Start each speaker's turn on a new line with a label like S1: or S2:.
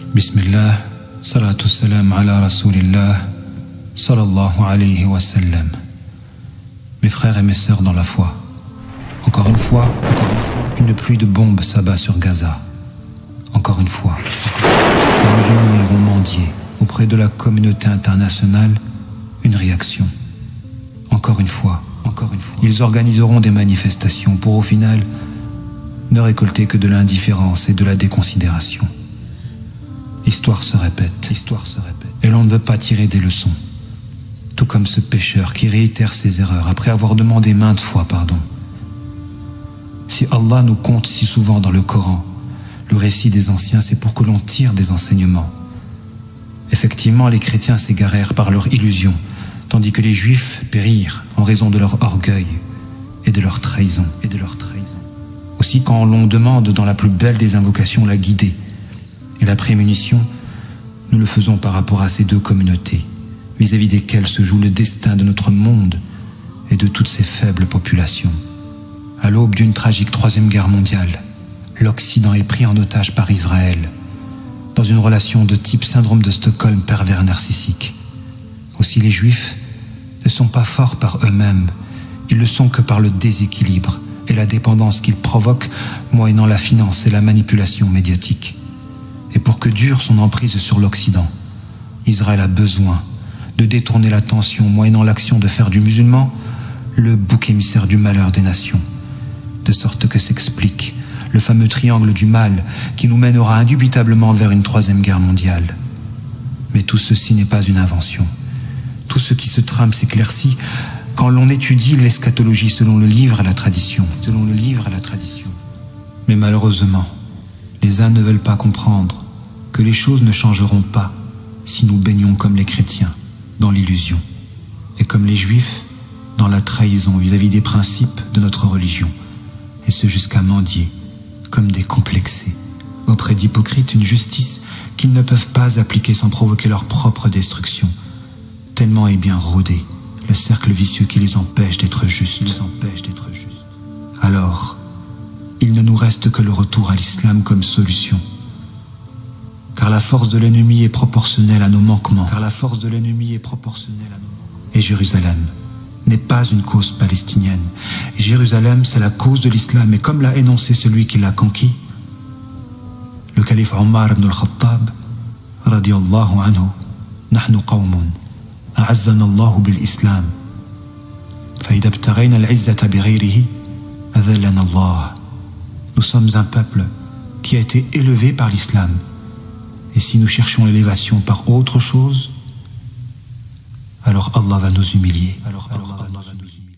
S1: Bismillah, salatu salam ala rasulillah, sallallahu alayhi wa sallam. Mes frères et mes sœurs dans la foi, encore une fois, une pluie de bombes s'abat sur Gaza. Encore une fois, les musulmans iront mendier auprès de la communauté internationale une réaction. Encore une fois, ils organiseront des manifestations pour au final ne récolter que de l'indifférence et de la déconsidération. L'histoire se répète, et l'on ne veut pas tirer des leçons. Tout comme ce pécheur qui réitère ses erreurs après avoir demandé maintes fois pardon. Si Allah nous compte si souvent dans le Coran, le récit des anciens, c'est pour que l'on tire des enseignements. Effectivement, les chrétiens s'égarèrent par leur illusion, tandis que les juifs périrent en raison de leur orgueil et de leur trahison. Aussi, quand l'on demande dans la plus belle des invocations la guider et la prémunition, nous le faisons par rapport à ces deux communautés, vis-à-vis desquelles se joue le destin de notre monde et de toutes ces faibles populations. À l'aube d'une tragique troisième guerre mondiale, l'Occident est pris en otage par Israël, dans une relation de type syndrome de Stockholm pervers narcissique. Aussi, les Juifs ne sont pas forts par eux-mêmes, ils le sont que par le déséquilibre et la dépendance qu'ils provoquent moyennant la finance et la manipulation médiatique. Et pour que dure son emprise sur l'Occident, Israël a besoin de détourner l'attention moyennant l'action de faire du musulman le bouc émissaire du malheur des nations, de sorte que s'explique le fameux triangle du mal qui nous mènera indubitablement vers une troisième guerre mondiale. Mais tout ceci n'est pas une invention. Tout ce qui se trame s'éclaircit quand l'on étudie l'eschatologie selon le livre et la tradition. Mais malheureusement, les uns ne veulent pas comprendre que les choses ne changeront pas si nous baignons comme les chrétiens dans l'illusion et comme les juifs dans la trahison vis-à-vis des principes de notre religion, et ce jusqu'à mendier comme des complexés auprès d'hypocrites une justice qu'ils ne peuvent pas appliquer sans provoquer leur propre destruction, tellement est bien rodé le cercle vicieux qui les empêche d'être justes. Alors, il ne nous reste que le retour à l'islam comme solution. Car la force de l'ennemi est proportionnelle à nos manquements. Et Jérusalem n'est pas une cause palestinienne. Jérusalem, c'est la cause de l'islam. Et comme l'a énoncé celui qui l'a conquis, le calife Omar ibn al-Khattab, radiyallahu anhu, nahnu qawmun, a'azzana Allahu bil-Islam. فإذا ابتغينا العزة بغيره أذلنا الله. Nous sommes un peuple qui a été élevé par l'islam. Et si nous cherchons l'élévation par autre chose, alors Allah va nous humilier.